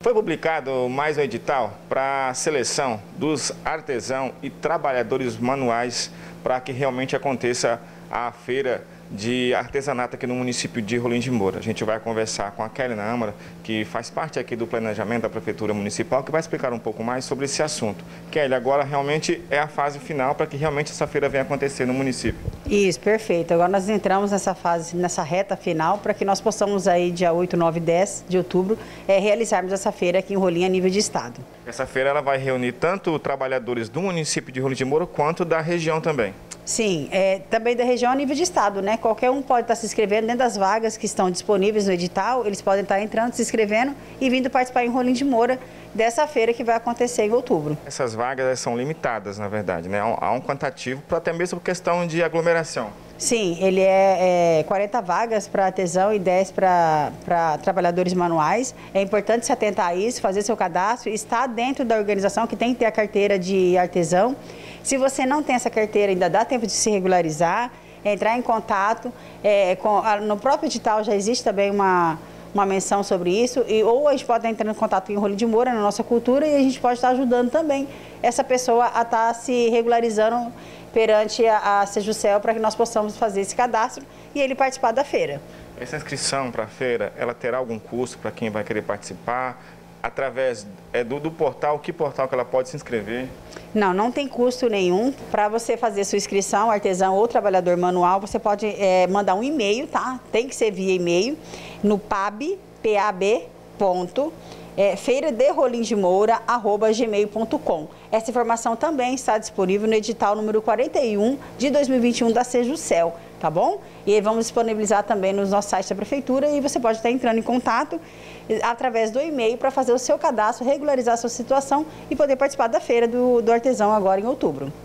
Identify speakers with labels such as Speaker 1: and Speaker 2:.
Speaker 1: Foi publicado mais um edital para a seleção dos artesãos e trabalhadores manuais para que realmente aconteça a feira de artesanato aqui no município de Rolim de Moura. A gente vai conversar com a Kelly Âmara, que faz parte aqui do planejamento da Prefeitura Municipal, que vai explicar um pouco mais sobre esse assunto. Kelly, agora realmente é a fase final para que realmente essa feira venha acontecer no município.
Speaker 2: Isso, perfeito. Agora nós entramos nessa fase, nessa reta final, para que nós possamos aí, dia 8, 9 e 10 de outubro, realizarmos essa feira aqui em Rolim a nível de estado.
Speaker 1: Essa feira ela vai reunir tanto trabalhadores do município de Rolim de Moura quanto da região também.
Speaker 2: Sim, também da região a nível de estado, né? Qualquer um pode estar se inscrevendo dentro das vagas que estão disponíveis no edital, eles podem estar entrando, se inscrevendo e vindo participar em Rolim de Moura dessa feira que vai acontecer em outubro.
Speaker 1: Essas vagas são limitadas, na verdade, né? Há um quantitativo, até mesmo por questão de aglomeração.
Speaker 2: Sim, ele é 40 vagas para artesão e 10 para trabalhadores manuais. É importante se atentar a isso, fazer seu cadastro, estar dentro da organização que tem que ter a carteira de artesão. Se você não tem essa carteira, ainda dá tempo de se regularizar, entrar em contato. No próprio edital já existe também uma menção sobre isso, ou a gente pode estar entrando em contato em Rolim de Moura, na nossa cultura, e a gente pode estar ajudando também essa pessoa a estar se regularizando perante a Sejusel para que nós possamos fazer esse cadastro e ele participar da feira.
Speaker 1: Essa inscrição para a feira, ela terá algum custo para quem vai querer participar? Através do portal, que portal que ela pode se inscrever?
Speaker 2: Não tem custo nenhum. Para você fazer sua inscrição, artesão ou trabalhador manual, você pode mandar um e-mail, tá? Tem que ser via e-mail, no feiraderolimdemoura@gmail.com. Essa informação também está disponível no edital número 41 de 2021 da Sejusel, tá bom? E aí vamos disponibilizar também nos nossos sites da Prefeitura e você pode estar entrando em contato através do e-mail para fazer o seu cadastro, regularizar a sua situação e poder participar da feira do artesão agora em outubro.